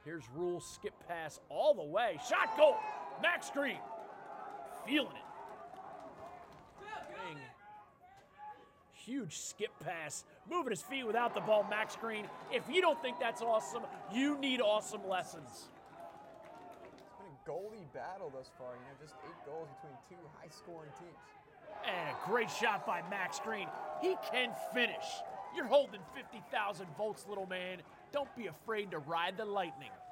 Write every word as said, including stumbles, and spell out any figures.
Here's Rule, skip pass all the way. Shot goal. Max Greene feeling it. Bang. Huge skip pass. Moving his feet without the ball, Max Greene. If you don't think that's awesome, you need awesome lessons. It's been a goalie battle thus far. You know, just eight goals between two high-scoring teams. And a great shot by Max Greene. He can finish. You're holding fifty thousand volts, little man. Don't be afraid to ride the lightning.